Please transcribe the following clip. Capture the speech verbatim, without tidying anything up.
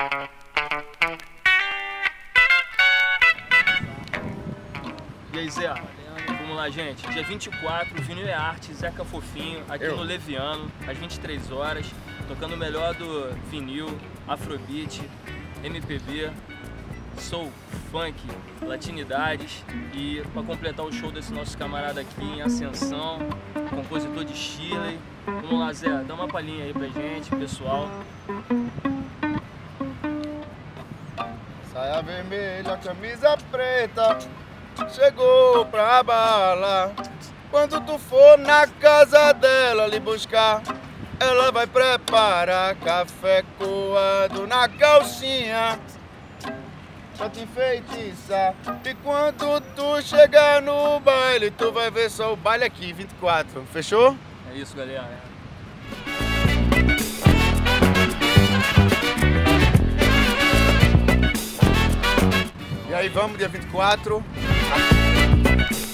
E aí, Zé? Vamos lá, gente. Dia vinte e quatro, Vinil é Arte, Zeca Fofinho, aqui Eu. no Leviano, às vinte e três horas, tocando o melhor do vinil, Afrobeat, M P B, soul, funk, latinidades. E para completar o show desse nosso camarada aqui em Ascensão, compositor de Chile. Vamos lá, Zé, dá uma palhinha aí pra gente, pessoal. Saia vermelha, camisa preta, chegou pra bala. Quando tu for na casa dela lhe buscar, ela vai preparar café coado na calcinha pra te enfeitiçar. E quando tu chegar no baile, tu vai ver só o baile aqui, vinte e quatro. Fechou? É isso, galera. E aí, vamos, dia vinte e quatro.